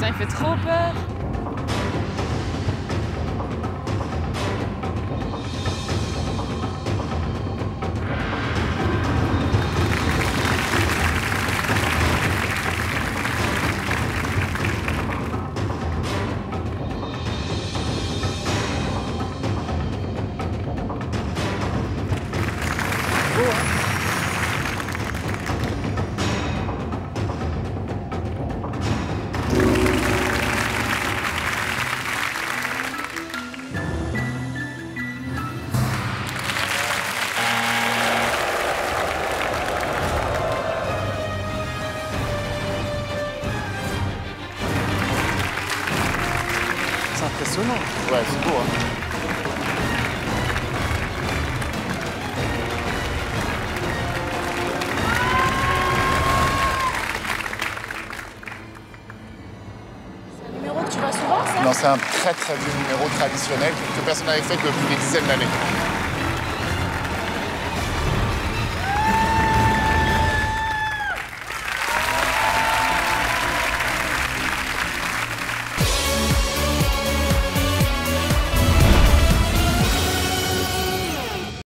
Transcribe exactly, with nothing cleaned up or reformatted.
Putain, il fait trop peur. C'est impressionnant. Ouais, c'est beau, hein. C'est un numéro que tu vois souvent, ça? Non, c'est un très très vieux numéro traditionnel que personne n'avait fait depuis des dizaines d'années.